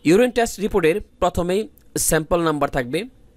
Urine test রিপোর্টের প্রথমেই sample number থাকবে,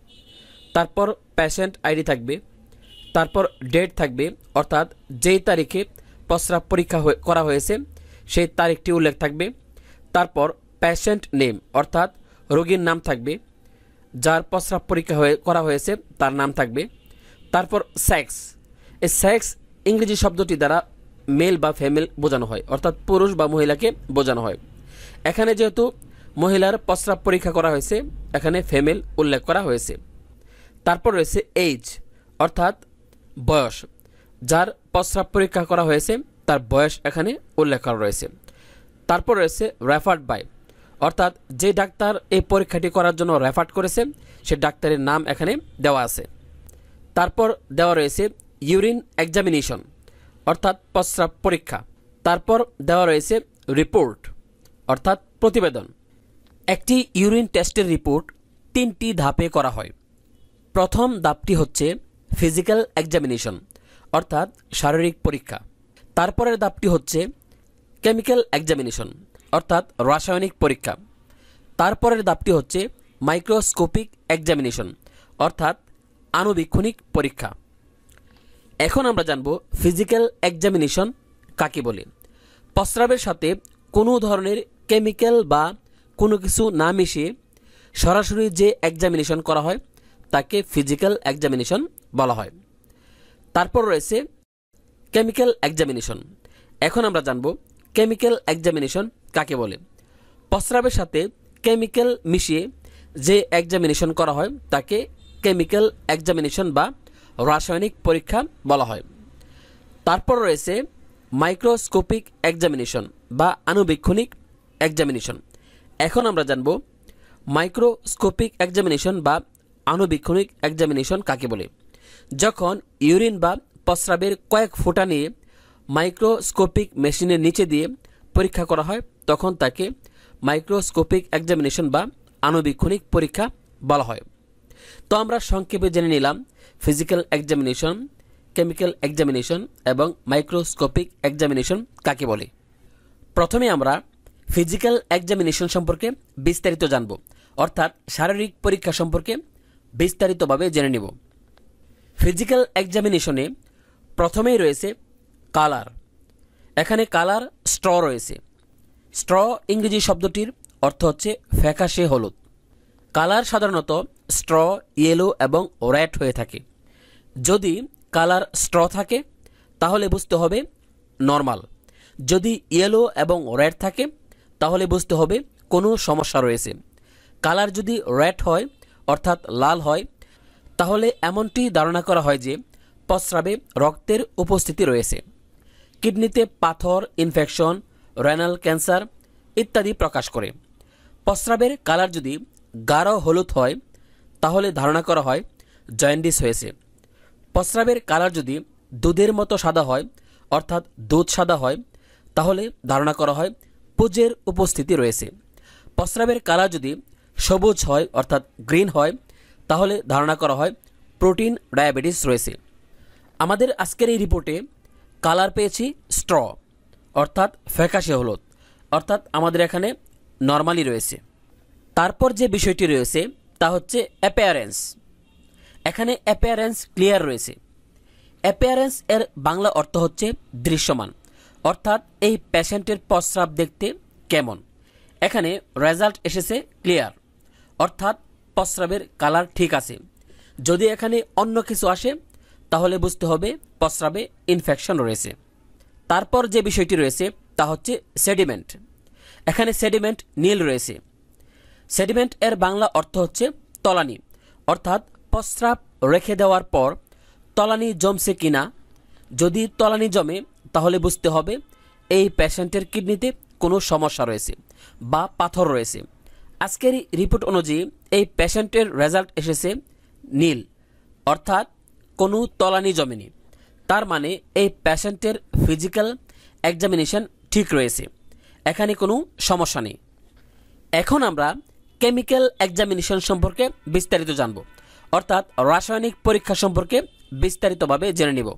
তারপর পেশেন্ট আইডি থাকবে, তারপর ডেট থাকবে অর্থাৎ যেই তারিখে প্রস্রাব পরীক্ষা করা হয়েছে সেই তারিখটি উল্লেখ থাকবে, তারপর পেশেন্ট নেম অর্থাৎ রোগীর নাম থাকবে, যার প্রস্রাব পরীক্ষা করা হয়েছে তার নাম থাকবে, তারপর সেক্স। এই সেক্স ইংরেজি শব্দটি দ্বারা মেল বা ফিমেল বোঝানো হয় অর্থাৎ পুরুষ বা মহিলাকে বোঝানো হয়। এখানে যেহেতু মহিলার প্রস্রাব পরীক্ষা করা হয়েছে এখানে ফিমেল উল্লেখ করা হয়েছে। তারপর রয়েছে এজ অর্থাৎ বয়স, যার প্রস্রাব পরীক্ষা করা হয়েছে তার বয়স এখানে উল্লেখ করা রয়েছে। তারপর রয়েছে রেফার্ড বাই অর্থাৎ যে ডাক্তার এই পরীক্ষাটি করার জন্য রেফার করেছে সে ডাক্তারের নাম এখানে দেওয়া আছে। তারপর দেওয়া রয়েছে ইউরিন এক্সামিনেশন অর্থাৎ প্রস্রাব পরীক্ষা। তারপর দেওয়া রয়েছে রিপোর্ট অর্থাৎ প্রতিবেদন। একটি ইউরিন টেস্টের রিপোর্ট 3টি ধাপে করা হয়। প্রথম ধাপটি হচ্ছে ফিজিক্যাল এক্সামিনেশন অর্থাৎ শারীরিক পরীক্ষা। তারপরের ধাপটি হচ্ছে কেমিক্যাল এক্সামিনেশন অর্থাৎ রাসায়নিক পরীক্ষা। তারপরের ধাপটি হচ্ছে মাইক্রোস্কোপিক এক্সামিনেশন অর্থাৎ আণুবীক্ষণিক পরীক্ষা। এখন আমরা জানব ফিজিক্যাল এক্সামিনেশন কাকে বলে। প্রস্রাবের সাথে কোনো ধরনের কেমিক্যাল বা কোনো কিছু না মিশিয়ে সরাসরি যে এক্সামিনেশন করা হয় তাকে ফিজিক্যাল এক্সামিনেশন বলা হয়। তারপর রয়েছে কেমিক্যাল এক্সামিনেশন। এখন আমরা জানব কেমিক্যাল এক্সামিনেশন কাকে বলে। প্রস্রাবের সাথে কেমিক্যাল মিশিয়ে যে এক্সামিনেশন করা হয় তাকে কেমিক্যাল এক্সামিনেশন বা রাসায়নিক পরীক্ষা বলা হয়। তারপর রয়েছে মাইক্রোস্কোপিক এক্সামিনেশন বা আণুবীক্ষণিক এক্সামিনেশন। এখন আমরা জানব মাইক্রোস্কোপিক এক্সামিনেশন বা আণুবীক্ষণিক এক্সামিনেশন কাকে বলে। যখন ইউরিন বা প্রস্রাবের কয়েক ফোঁটা নিয়ে মাইক্রোস্কোপিক মেশিনের নিচে দিয়ে পরীক্ষা করা হয় তখন তাকে মাইক্রোস্কোপিক এক্সামিনেশন বা আণুবীক্ষণিক পরীক্ষা বলা হয়। তো আমরা সংক্ষেপে জেনে নিলাম ফিজিক্যাল এক্সামিনেশন, কেমিক্যাল এক্সামিনেশন এবং মাইক্রোস্কোপিক এক্সামিনেশন কাকে বলে। প্রথমে আমরা ফিজিক্যাল এক্সামিনেশন সম্পর্কে বিস্তারিত জানব অর্থাৎ শারীরিক পরীক্ষা সম্পর্কে বিস্তারিতভাবে জেনে নেব। ফিজিক্যাল এক্সামিনেশনে প্রথমেই রয়েছে কালার। এখানে কালার স্ট্র রয়েছে। স্ট্র ইংরেজি শব্দটির অর্থ হচ্ছে ফ্যাকাশে হলুদ। কালার সাধারণত স্ট্র ইয়েলো এবং রেড হয়ে থাকে। যদি কালার স্ট্র থাকে তাহলে বুঝতে হবে নর্মাল, যদি ইয়েলো এবং রেড থাকে তাহলে বুঝতে হবে কোনো সমস্যা রয়েছে। কালার যদি রেড হয় অর্থাৎ লাল হয় তাহলে এমনটি ধারণা করা হয় যে প্রস্রাবে রক্তের উপস্থিতি রয়েছে। কিডনিতে পাথর, ইনফেকশন, রেনাল ক্যান্সার ইত্যাদি প্রকাশ করে। প্রস্রাবের কালার যদি গাঢ় হলুদ হয় তাহলে ধারণা করা হয় জন্ডিস হয়েছে। প্রস্রাবের কালার যদি দুধের মতো সাদা হয় অর্থাৎ দুধ সাদা হয় তাহলে ধারণা করা হয় পুজের উপস্থিতি রয়েছে। প্রস্রাবের কালার যদি সবুজ হয় অর্থাৎ গ্রিন হয় তাহলে ধারণা করা হয় প্রোটিন ডায়াবেটিস রয়েছে। আমাদের আজকের এই রিপোর্টে কালার পেয়েছি স্ট্র অর্থাৎ ফ্যাকাশে হলুদ, অর্থাৎ আমাদের এখানে নর্মালি রয়েছে। তারপর যে বিষয়টি রয়েছে তা হচ্ছে অ্যাপিয়ারেন্স। এখানে অ্যাপিয়ারেন্স ক্লিয়ার রয়েছে। অ্যাপিয়ারেন্স এর বাংলা অর্থ হচ্ছে দৃশ্যমান, অর্থাৎ এই পেশেন্টের প্রস্রাব দেখতে কেমন। এখানে রেজাল্ট এসেছে ক্লিয়ার, অর্থাৎ প্রস্রাবের কালার ঠিক আছে। যদি এখানে অন্য কিছু আসে তাহলে বুঝতে হবে প্রস্রাবে ইনফেকশন রয়েছে। তারপর যে বিষয়টি রয়েছে তা হচ্ছে সেডিমেন্ট। এখানে সেডিমেন্ট নীল রয়েছে। সেডিমেন্ট এর বাংলা অর্থ হচ্ছে তলানি, অর্থাৎ প্রস্রাব রেখে দেওয়ার পর তলানি জমছে কিনা। যদি তলানি জমে তাহলে বুঝতে হবে এই পেশেন্টের কিডনিতে কোনো সমস্যা রয়েছে বা পাথর রয়েছে। আজকের রিপোর্ট অনুযায়ী এই পেশেন্টের রেজাল্ট এসেছে নীল, অর্থাৎ কোনো তলানি জমেনি। তার মানে এই পেশেন্টের ফিজিক্যাল এক্সামিনেশন ঠিক রয়েছে, এখানে কোনো সমস্যা নেই। এখন আমরা কেমিক্যাল এক্সামিনেশন সম্পর্কে বিস্তারিত জানব, অর্থাৎ রাসায়নিক পরীক্ষা সম্পর্কে বিস্তারিতভাবে জেনে নেব।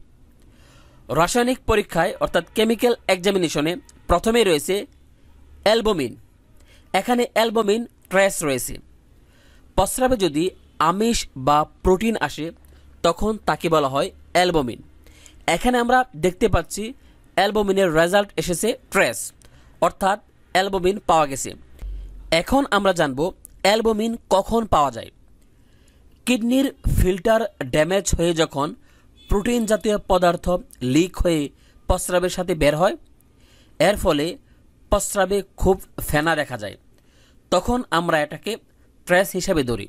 রাসায়নিক পরীক্ষায় অর্থাৎ কেমিক্যাল এক্সামিনেশনে প্রথমেই রয়েছে অ্যালবুমিন। এখানে অ্যালবুমিন ট্রেস রয়েছে। প্রস্রাবে যদি আমিষ বা প্রোটিন আসে তখন তাকে বলা হয় অ্যালবুমিন। এখানে আমরা দেখতে পাচ্ছি অ্যালবুমিনের রেজাল্ট এসেছে ট্রেস, অর্থাৎ অ্যালবুমিন পাওয়া গেছে। এখন আমরা জানব অ্যালবুমিন কখন পাওয়া যায়। কিডনির ফিল্টার ড্যামেজ হয়ে যখন প্রোটিন জাতীয় পদার্থ লিক হয়ে প্রস্রাবের সাথে বের হয়, এর ফলে প্রস্রাবে খুব ফেনা দেখা যায়, তখন আমরা এটাকে ট্রেস হিসাবে ধরি।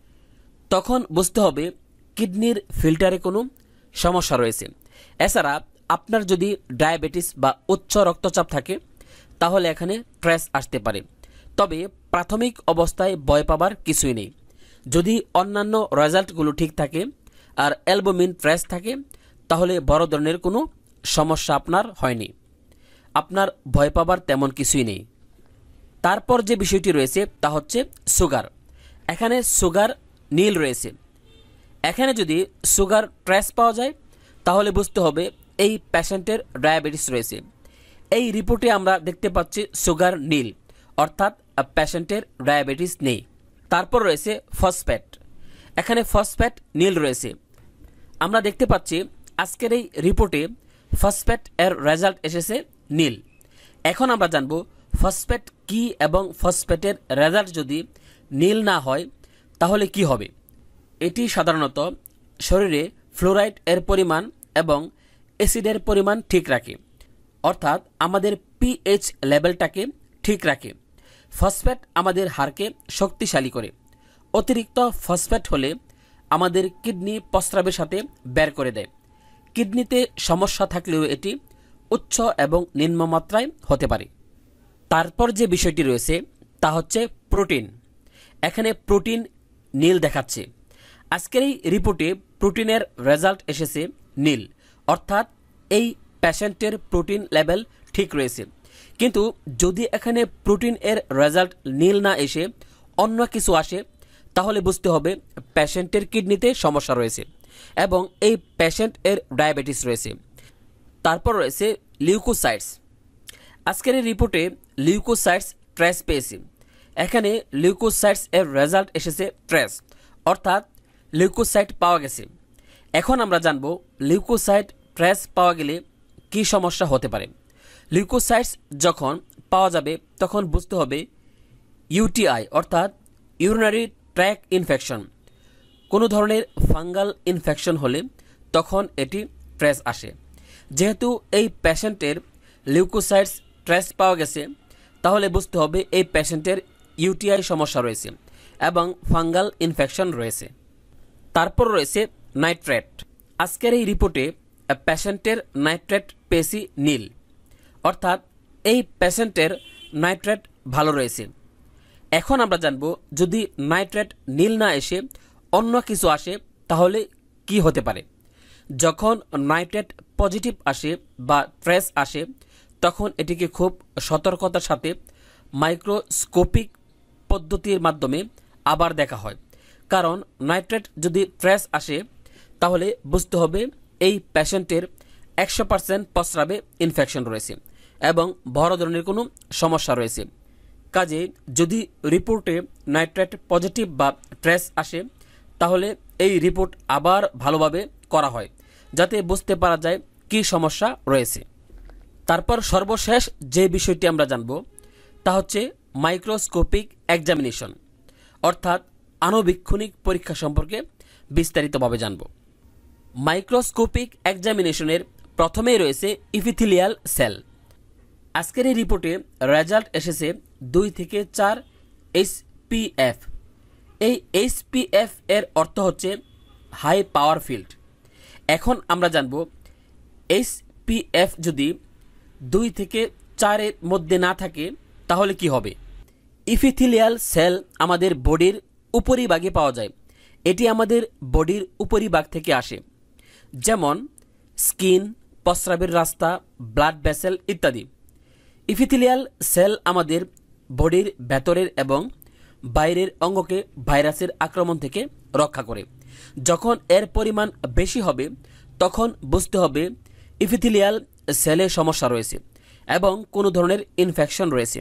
তখন বুঝতে হবে কিডনির ফিল্টারে কোনো সমস্যা রয়েছে। এছাড়া আপনার যদি ডায়াবেটিস বা উচ্চ রক্তচাপ থাকে তাহলে এখানে ট্রেস আসতে পারে। তবে প্রাথমিক অবস্থায় ভয় পাবার কিছুই নেই। যদি অন্যান্য রেজাল্টগুলো ঠিক থাকে আর অ্যালবুমিন ট্রেস থাকে তাহলে বড় ধরনের কোনো সমস্যা আপনার হয়নি, আপনার ভয় পাবার তেমন কিছুই নেই। তারপর যে বিষয়টি রয়েছে তা হচ্ছে সুগার। এখানে সুগার নীল রয়েছে। এখানে যদি সুগার ট্রেস পাওয়া যায় তাহলে বুঝতে হবে এই পেশেন্টের ডায়াবেটিস রয়েছে। এই রিপোর্টে আমরা দেখতে পাচ্ছি সুগার নীল, অর্থাৎ পেশেন্টের ডায়াবেটিস নেই। তারপর রয়েছে ফসফেট। এখানে ফসফেট নীল রয়েছে। আমরা দেখতে পাচ্ছি আজকের এই রিপোর্টে ফসফেট এর রেজাল্ট এসেছে নীল। এখন আমরা জানব ফসফেট কি এবং ফসফেটের রেজাল্ট যদি নীল না হয় তাহলে কি হবে। এটি সাধারণত শরীরে ফ্লোরাইড এর পরিমাণ এবং অ্যাসিডের পরিমাণ ঠিক রাখে, অর্থাৎ আমাদের পিএইচ লেভেলটাকে ঠিক রাখে। ফসফেট আমাদের হাড়কে শক্তিশালী করে। অতিরিক্ত ফসফেট হলে আমাদের কিডনি প্রস্রাবের সাথে বের করে দেয়। কিডনিতে সমস্যা থাকলেও এটি উচ্চ এবং নিম্নমাত্রায় হতে পারে। তারপর যে বিষয়টি রয়েছে তা হচ্ছে প্রোটিন। এখানে প্রোটিন নীল দেখাচ্ছে। আজকের এই রিপোর্টে প্রোটিনের রেজাল্ট এসেছে নীল, অর্থাৎ এই পেশেন্টের প্রোটিন লেভেল ঠিক রয়েছে। কিন্তু যদি এখানে প্রোটিন এর রেজাল্ট নীল না এসে অন্য কিছু আসে তাহলে বুঝতে হবে পেশেন্টের কিডনিতে সমস্যা রয়েছে এবং এই পেশেন্ট এর ডায়াবেটিস রয়েছে। তারপর রয়েছে লিউকোসাইটস। আজকের এই রিপোর্টে লিউকোসাইটস ট্রেস পেয়েছি। এখানে লিউকোসাইটস এর রেজাল্ট এসেছে ট্রেস, অর্থাৎ লিউকোসাইট পাওয়া গেছে। এখন আমরা জানব লিউকোসাইট ট্রেস পাওয়া গেলে কি সমস্যা হতে পারে। লিউকোসাইটস যখন পাওয়া যাবে তখন বুঝতে হবে ইউটিআই অর্থাৎ ইউরিনারি ট্র্যাক ইনফেকশন, কোনো ধরনের ফাঙ্গাল ইনফেকশন হলে তখন এটি ট্রেস আসে। যেহেতু এই পেশেন্টের লিউকোসাইটস ট্রেস পাওয়া গেছে তাহলে বুঝতে হবে এই পেশেন্টের ইউটিআই সমস্যা রয়েছে এবং ফাঙ্গাল ইনফেকশন রয়েছে। তারপর রয়েছে নাইট্রেট। আজকের এই রিপোর্টে পেশেন্টের নাইট্রেট পেশি নীল, অর্থাৎ এই পেশেন্টের নাইট্রেট ভালো রয়েছে। এখন আমরা জানব যদি নাইট্রেট নীল না এসে অন্য কিছু আসে তাহলে কি হতে পারে। যখন নাইট্রেট পজিটিভ আসে বা ট্রেস আসে তখন এটিকে খুব সতর্কতার সাথে মাইক্রোস্কোপিক পদ্ধতির মাধ্যমে আবার দেখা হয়। কারণ নাইট্রেট যদি ট্রেস আসে তাহলে বুঝতে হবে এই পেশেন্টের 100% প্রস্রাবে ইনফেকশন রয়েছে এবং বড় ধরনের কোনো সমস্যা রয়েছে। কাজে যদি রিপোর্টে নাইট্রেট পজিটিভ বা ট্রেস আসে তাহলে এই রিপোর্ট আবার ভালোভাবে করা হয় যাতে বুঝতে পারা যায় কি সমস্যা রয়েছে। তারপর সর্বশেষ যে বিষয়টি আমরা জানব তা হচ্ছে মাইক্রোস্কোপিক এক্সামিনেশন, অর্থাৎ আণুবীক্ষণিক পরীক্ষা সম্পর্কে বিস্তারিতভাবে জানব। মাইক্রোস্কোপিক এক্সামিনেশনের প্রথমেই রয়েছে ইপিথেলিয়াল সেল। আজকের এই রিপোর্টে রেজাল্ট এসেছে 2 থেকে 4 HPF। এই HPF এর অর্থ হচ্ছে হাই পাওয়ার ফিল্ড। এখন আমরা জানব HPF যদি 2 থেকে 4 এর মধ্যে না থাকে তাহলে কি হবে। ইপিথেলিয়াল সেল আমাদের বডির উপরিভাগে পাওয়া যায়। এটি আমাদের বডির উপরিভাগ থেকে আসে, যেমন স্কিন, প্রস্রাবের রাস্তা, ব্লাড ভেসেল ইত্যাদি। ইপিথেলিয়াল সেল আমাদের বডির ভেতরের এবং বাইরের অঙ্গকে ভাইরাসের আক্রমণ থেকে রক্ষা করে। যখন এর পরিমাণ বেশি হবে তখন বুঝতে হবে ইপিথেলিয়াল সেলে সমস্যা রয়েছে এবং কোনো ধরনের ইনফেকশন রয়েছে।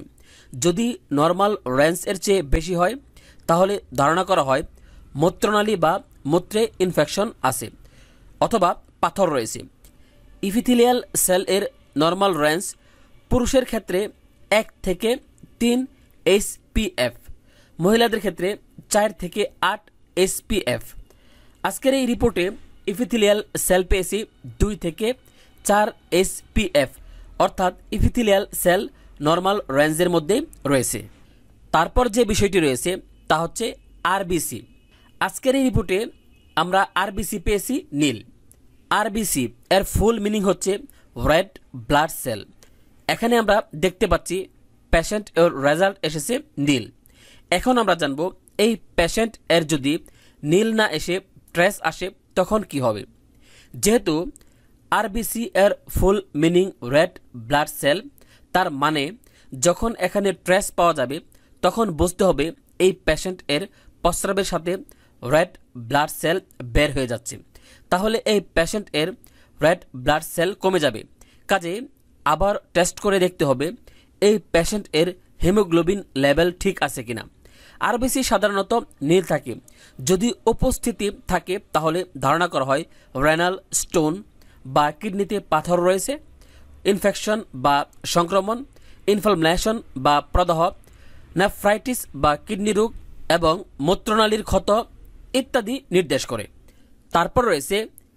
যদি নর্মাল রেঞ্জ এর চেয়ে বেশি হয় তাহলে ধারণা করা হয় মূত্রনালী বা মূত্রে ইনফেকশন আছে অথবা পাথর রয়েছে। ইপিথেলিয়াল সেল এর নর্মাল রেঞ্জ পুরুষের ক্ষেত্রে 1 থেকে 3 SPF, মহিলাদের ক্ষেত্রে 4 থেকে 8 SPF। আজকের এই রিপোর্টে ইপিথেলিয়াল সেল পেয়েছি 2 থেকে 4 SPF, অর্থাৎ ইপিথেলিয়াল সেল নর্মাল রেঞ্জের মধ্যে রয়েছে। তারপর যে বিষয়টি রয়েছে তা হচ্ছে আরবিসি। আজকের এই রিপোর্টে আমরা আরবিসি পেয়েছি নীল। আরবিসি এর ফুল মিনিং হচ্ছে রেড ব্লাড সেল। এখানে আমরা দেখতে পাচ্ছি পেশেন্ট এর রেজাল্ট এসেছে নীল। এখন আমরা জানব এই পেশেন্ট এর যদি নীল না এসে ট্রেস আসে তখন কি হবে। যেহেতু আরবিসি এর full meaning red blood cell, তার মানে যখন এখানে ট্রেস পাওয়া যাবে তখন বুঝতে হবে এই পেশেন্ট এর প্রস্রাবের সাথে রেড ব্লাড সেল বের হয়ে যাচ্ছে, তাহলে এই পেশেন্ট এর রেড ব্লাড সেল কমে যাবে। কাজে আবার টেস্ট করে দেখতে হবে এই পেশেন্ট এর হিমোগ্লোবিন লেভেল ঠিক আছে কিনা। আরবিসি সাধারণত নীল থাকে। যদি উপস্থিতি থাকে তাহলে ধারণা করা হয় রেনাল স্টোন বা কিডনিতে পাথর রয়েছে, ইনফেকশন বা সংক্রমণ, ইনফ্লামেশন বা প্রদাহ, নেফ্রাইটিস বা কিডনি রোগ এবং মূত্রনালীর ক্ষত ইত্যাদি নির্দেশ করে। তারপর রয়েছে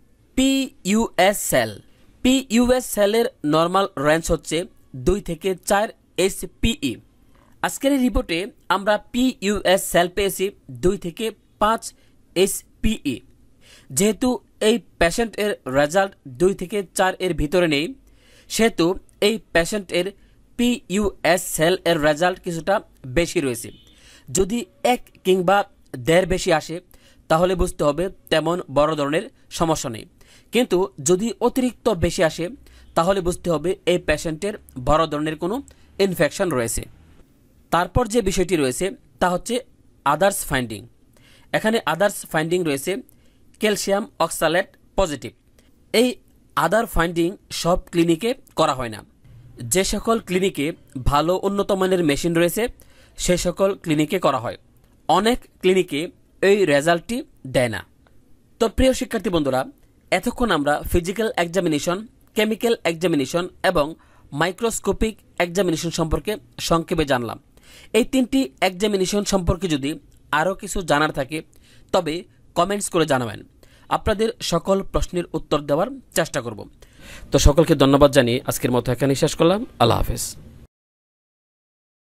পিইউএস সেল। পিইউএস সেলের নর্মাল রেঞ্জ হচ্ছে 2 থেকে 4 SPE। আজকের এই রিপোর্টে আমরা পিইউএস সেল পেয়েছি 2 থেকে 5 SPE। যেহেতু এই পেশেন্ট এর রেজাল্ট 2 থেকে 4 এর ভিতরে নেই, সেহেতু এই পেশেন্ট এর পিইউএস সেল এর রেজাল্ট কিছুটা বেশি রয়েছে। যদি 1 কিংবা 1.5 বেশি আসে তাহলে বুঝতে হবে তেমন বড় ধরনের সমস্যা নেই, কিন্তু যদি অতিরিক্ত বেশি আসে তাহলে বুঝতে হবে এই পেশেন্টের বড় ধরনের কোনো ইনফেকশন রয়েছে। তারপর যে বিষয়টি রয়েছে তা হচ্ছে আদার্স ফাইন্ডিং। এখানে আদার্স ফাইন্ডিং রয়েছে ক্যালসিয়াম অক্সালেট পজিটিভ। এই আদার ফাইন্ডিং সব ক্লিনিকে করা হয় না। যে সকল ক্লিনিকে ভালো উন্নত মানের মেশিন রয়েছে সে সকল ক্লিনিকে করা হয়। অনেক ক্লিনিকে এই রেজাল্টটি দেয় না। তো প্রিয় শিক্ষার্থী বন্ধুরা, এতক্ষণ আমরা ফিজিক্যাল এক্সামিনেশন, কেমিক্যাল এক্সামিনেশন এবং মাইক্রোস্কোপিক এক্সামিনেশন সম্পর্কে সংক্ষেপে জানলাম। এই 3টি এক্সামিনেশন সম্পর্কে যদি আরও কিছু জানার থাকে তবে কমেন্টস করে জানাবেন। আপনাদের সকল প্রশ্নের উত্তর দেওয়ার চেষ্টা করব। তো সকলকে ধন্যবাদ জানিয়ে আজকের মতো এখানেই শেষ করলাম। আল্লাহ হাফেজ।